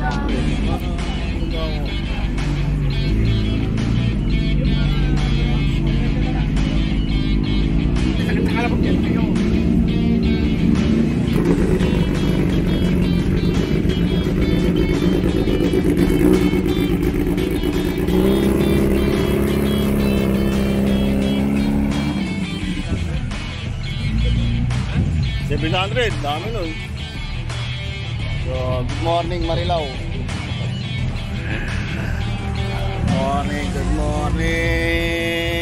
$700, dami nun. So, good morning Marilao. Good morning.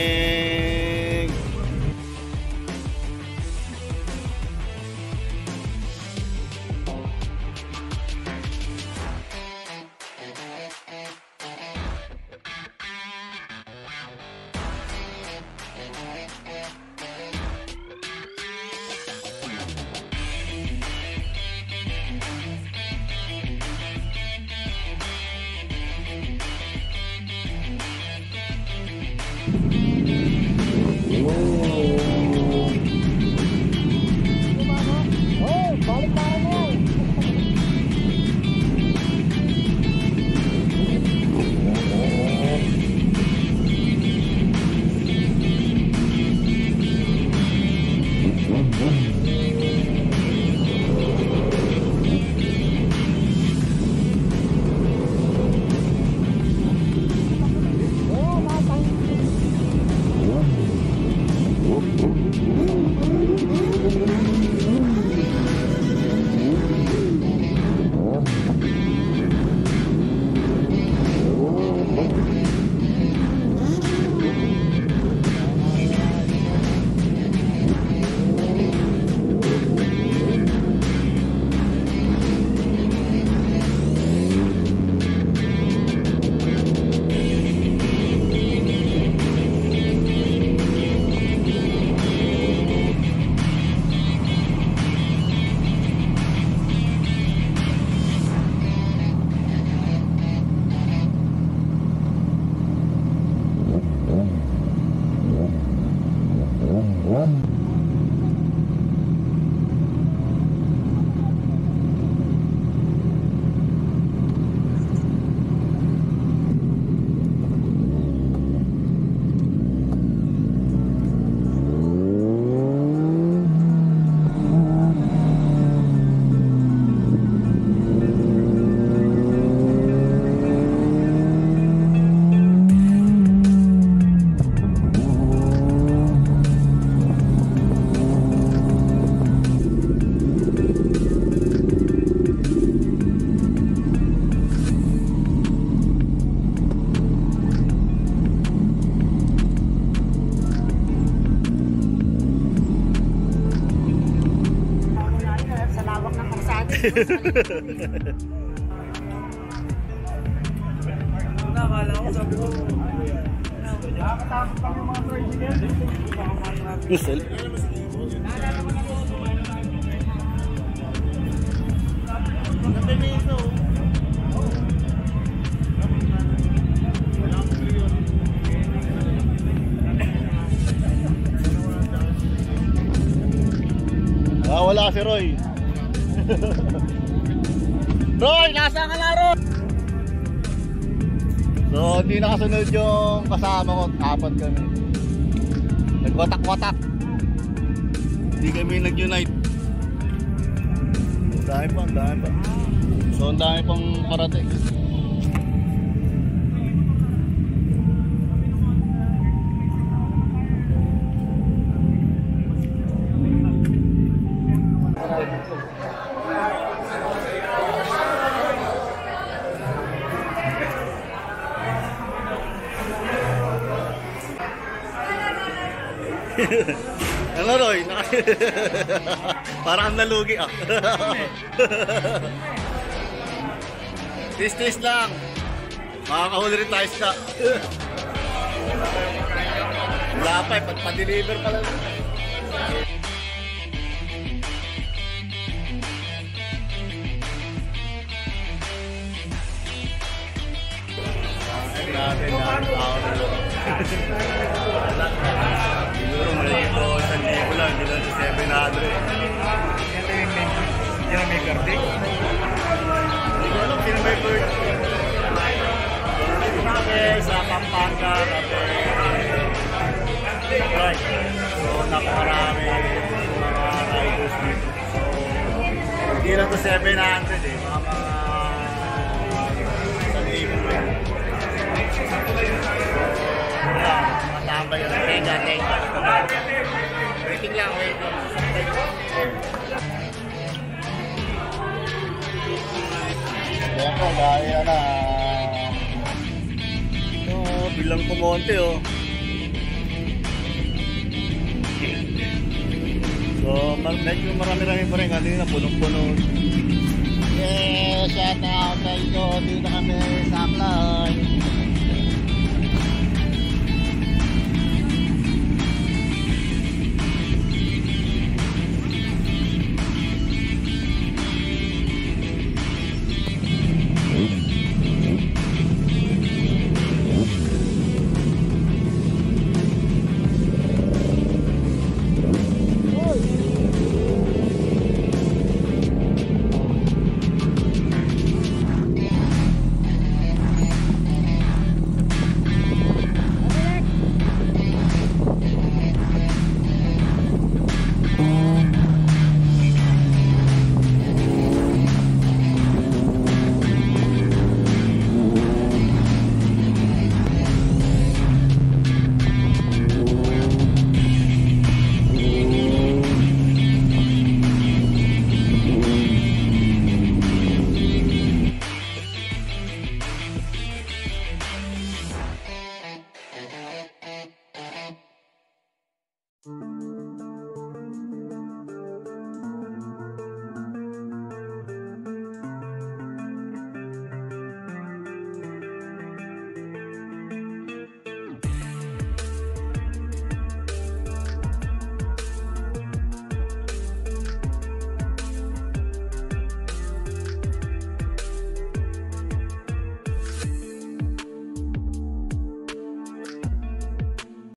Nakala ko sa buo. Nakakatakot pa yung mga president. Kusel? Wala si Roy. Roy, nasa ka na Roy? So, hindi nakasunod yung kasama ko. Apat kami. Nagwatak-watak. Hindi kami nag-unite. Dami pa, dami pa. So, ang dami pang parating. Ano Roy? Parang nalugi ah. Tis-tis lang. Makakahuli rin tayo sa. Wala pa eh, pa-deliver pala. Natin na tao na loob. Siguro malagay ko 1,000 lang, hindi lang sa 700. Ito yung may kartik. Hindi ko alam, sino may Lord. Dito kami sa Pampanga, kami. Right. So, napakarami mga riders dito. So, hindi lang to 700 eh. Mga 1,000 pa yun. Ayan, matambay yun. Teka. Waiting lang, waiting. Ayan po, dahil na. Bilang kumonte oh. So, medyo marami-rami pa rin. Kanina punong-puno. Shout out sa inyo. Dito kami sa Aklan.